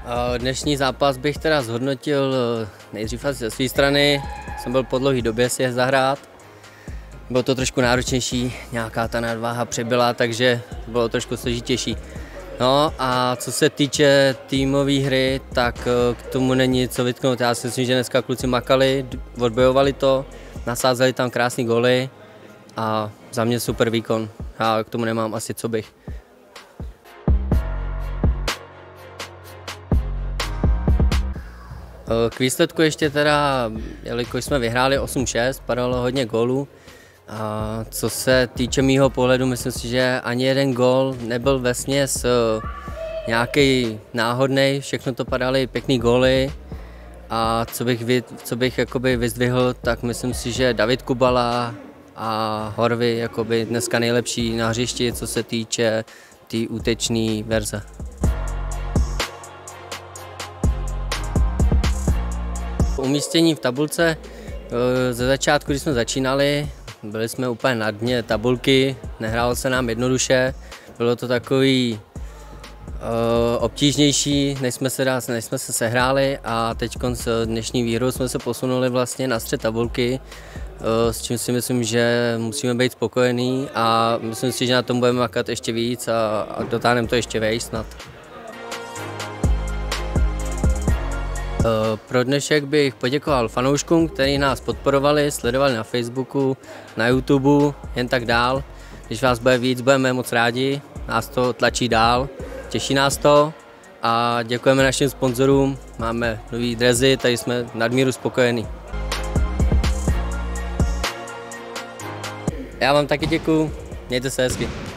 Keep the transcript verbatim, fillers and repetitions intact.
Dnešní zápas bych teda zhodnotil nejdřív asi ze své strany. Jsem byl po dlouhé době si je zahrát. Bylo to trošku náročnější, nějaká ta nadváha přibyla, takže bylo trošku složitější. No a co se týče týmové hry, tak k tomu není co vytknout. Já si myslím, že dneska kluci makali, odbojovali to, nasázeli tam krásný góly a za mě super výkon. Já k tomu nemám asi co bych. K výsledku ještě teda, jelikož jsme vyhráli osm šest, padalo hodně gólů. A co se týče mýho pohledu, myslím si, že ani jeden gól nebyl vesměs nějaký náhodný, všechno to padaly pěkný góly. A co bych, co bych jakoby vyzdvihl, tak myslím si, že David Kubala a Horvy jakoby dneska nejlepší na hřišti, co se týče té tý útečné verze. Umístění v tabulce, ze začátku, když jsme začínali, byli jsme úplně na dně tabulky, nehrálo se nám jednoduše, bylo to takový uh, obtížnější, než jsme se, než jsme se sehráli a teď s dnešní výhrou jsme se posunuli vlastně na střed tabulky, uh, s čím si myslím, že musíme být spokojení a myslím si, že na tom budeme makat ještě víc a, a dotáhneme to ještě vejš snad. Pro dnešek bych poděkoval fanouškům, kteří nás podporovali, sledovali na Facebooku, na YouTube, jen tak dál. Když vás bude víc, budeme moc rádi, nás to tlačí dál, těší nás to a děkujeme našim sponzorům, máme nový dresy, tady jsme nadmíru spokojení. Já vám taky děkuju, mějte se hezky.